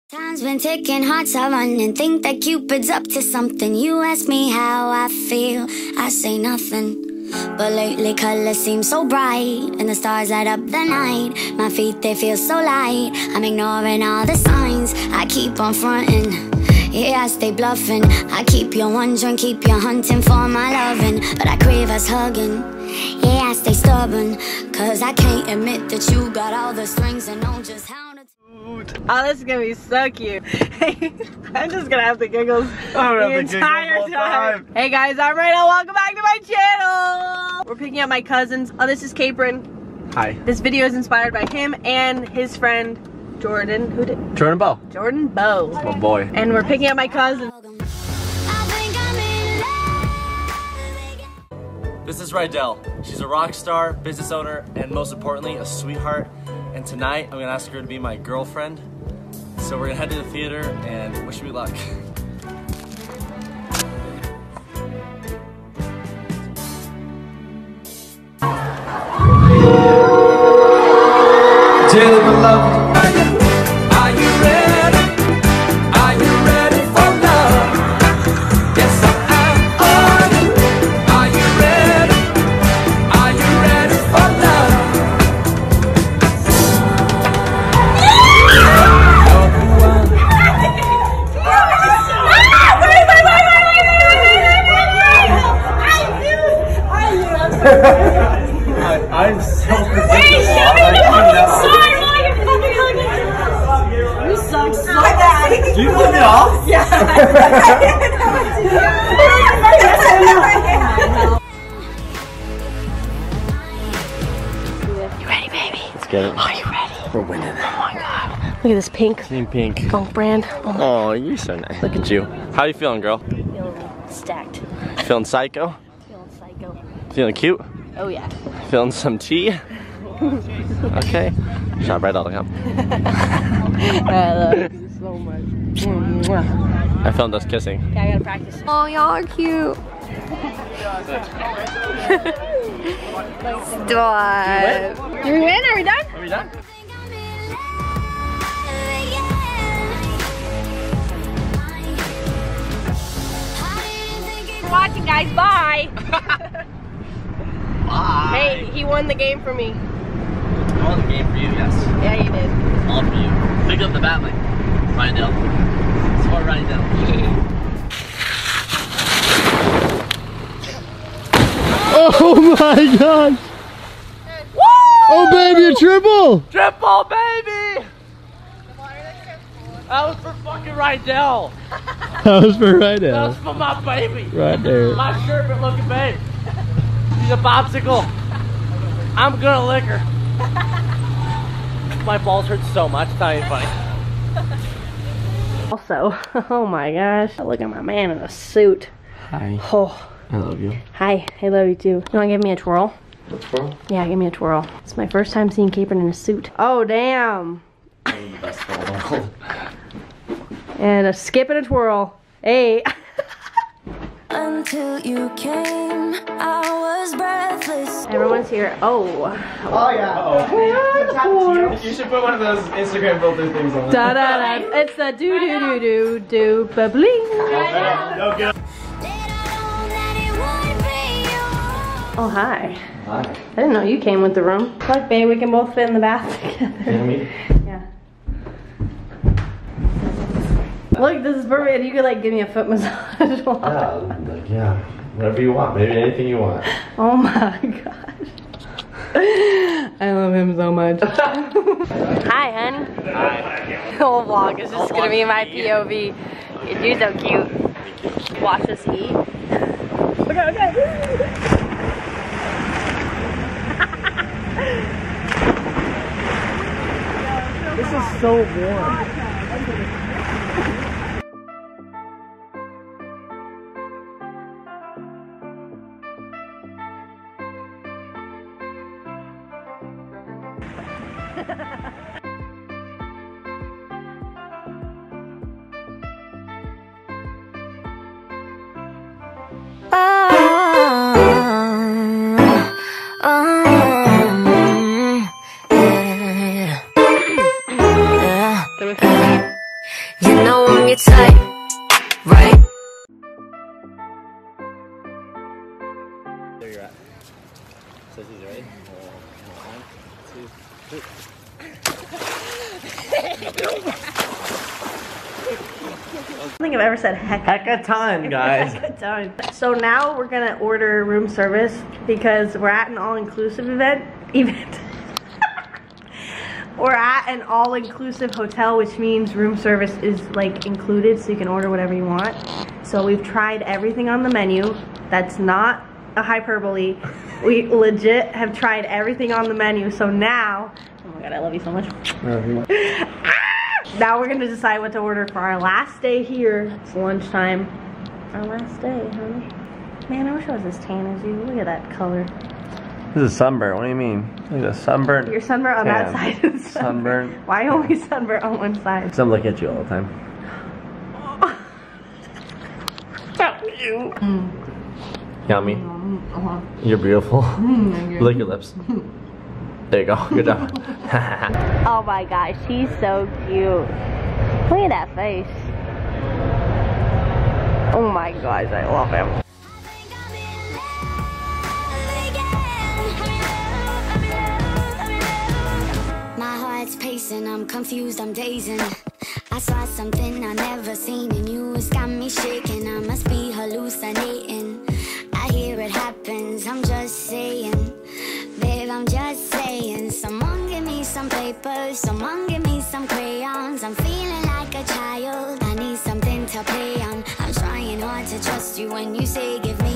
Time's been ticking, hearts are running. Think that Cupid's up to something. You ask me how I feel, I say nothing. But lately colors seem so bright, and the stars light up the night. My feet, they feel so light. I'm ignoring all the signs, I keep on fronting. Yeah, I stay bluffing. I keep you wondering, keep you hunting for my loving. But I crave us hugging. Yeah, I stay stubborn, cause I can't admit that you got all the strings and know just how to... Oh, this is gonna be so cute. I'm just gonna have the giggles the entire time. Hey guys, I'm Rydel. Welcome back to my channel. We're picking up my cousins. Oh, this is Capron. Hi. This video is inspired by him and his friend Jordan. Who did? Jordan Bow. Jordan Bow. That's my boy. And we're picking up my cousins. This is Rydel. She's a rock star, business owner, and most importantly, a sweetheart. And tonight, I'm gonna ask her to be my girlfriend. So we're gonna head to the theater and wish me luck. Dearly beloved, are you ready? Are you ready for love? Yes, I am. Are you ready? Are you ready for love? I'm so You suck so bad. Do you flip me off? Yeah. You ready, baby? Let's get it. Are you ready? We're winning. Oh my god. Look at this pink. Team Pink. Funk brand. Oh, you're so nice. Look at you. How you feeling, girl? Feeling stacked. Feeling psycho? Feeling psycho. Feeling cute? Oh yeah. Feeling some tea? Okay. ShopRydel.com. I love you so much. I filmed us kissing. Yeah, I gotta practice. Oh, y'all are cute. Stop. You win? Are we done? Are we done? For watching, guys. Bye. Bye. Hey, he won the game for me. I won the game for you, yes. Yeah, you did. All for you. Pick up the bat like Rydel. Smart Rydel. Oh my gosh! Woo! Oh baby, a triple! Triple, baby! That was for fucking Rydel. That was for Rydel. That was for my baby. Right there. My sherbet looking babe. She's a popsicle. I'm gonna lick her. My balls hurt so much, it's not even funny. Also, oh my gosh, look at my man in a suit. Hi. Oh. I love you. Hi, I love you too. You wanna give me a twirl? A twirl? Yeah, give me a twirl. It's my first time seeing Capron in a suit. Oh, damn. The best twirl in the world. And a skip and a twirl. Hey. Until you came, I was breathless. Everyone's here. Oh. Oh yeah. Uh-oh. You should put one of those Instagram filter things on. Da da da. It's the do do do do do ba bling. Oh hi. Hi. I didn't know you came with the room. Look, babe, we can both fit in the bath together. Yeah. Look, this is perfect. You could like give me a foot massage. Yeah, whatever you want, baby, anything you want. Oh my gosh. I love him so much. Hi, honey. Hi. The whole vlog is just gonna be my POV. You're so cute. Watch us eat. Okay. This is so warm. You know I'm your type, right? There you're at. So she's ready. 1, 2, 3. I don't think I've ever said heck a ton, guys. a ton. So now we're gonna order room service because we're at an all-inclusive event. We're at an all-inclusive hotel, which means room service is like included, so you can order whatever you want. So we've tried everything on the menu. That's not a hyperbole. We legit have tried everything on the menu. So now, oh my god, I love you so much. Now we're gonna decide what to order for our last day here. It's lunchtime. Our last day, huh? Man, I wish I was as tan as you. Look at that color. This is sunburn. What do you mean? Look at the sunburn. You're sunburned on that side. Sunburn. Why only sunburn on one side? Because I'm looking at you all the time. You. Yummy. You're beautiful. Lick your lips. There you go. Good job. Oh my gosh, she's so cute. Look at that face. Oh my gosh, I love him. Pacing, I'm confused, I'm dazing. I saw something I never seen in you. It's got me shaking, I must be hallucinating. I hear it happens, I'm just saying. Babe, I'm just saying. Someone give me some papers, someone give me some crayons. I'm feeling like a child, I need something to play on. I'm trying hard to trust you when you say give me